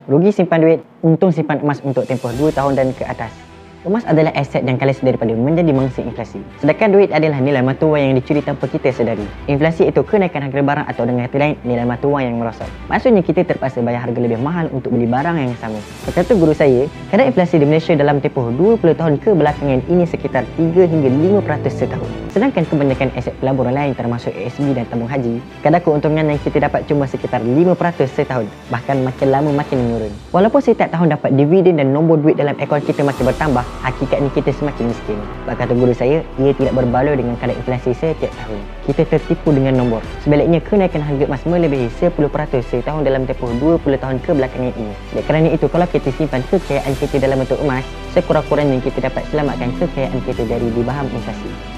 Rugi simpan duit, untung simpan emas untuk tempoh 2 tahun dan ke atas. Emas adalah aset yang kalah daripada menjadi mangsa inflasi. Sedangkan duit adalah nilai mata wang yang dicuri tanpa kita sedari. Inflasi itu kenaikan harga barang atau dengan kata lain, nilai mata wang yang merosot. Maksudnya kita terpaksa bayar harga lebih mahal untuk beli barang yang sama. Berkata guru saya, kadar inflasi di Malaysia dalam tempoh 20 tahun kebelakangan ini sekitar 3 hingga 5% setahun. Sedangkan kebanyakan aset pelaburan lain termasuk ASB dan tabung haji, kadar keuntungan yang kita dapat cuma sekitar 5% setahun. Bahkan makin lama makin menurun. Walaupun setiap tahun dapat dividen dan nombor duit dalam akaun kita makin bertambah, hakikatnya kita semakin miskin. Kata guru saya, ia tidak berbaloi dengan kadar inflasi setiap tahun. Kita tertipu dengan nombor. Sebaliknya, kenaikan harga emas melebihi 10% setahun dalam tempoh 20 tahun kebelakangan ini. Oleh kerana itu, kalau kita simpan kekayaan kita dalam bentuk emas, sekurang-kurangnya kita dapat selamatkan kekayaan kita dari dibaham inflasi.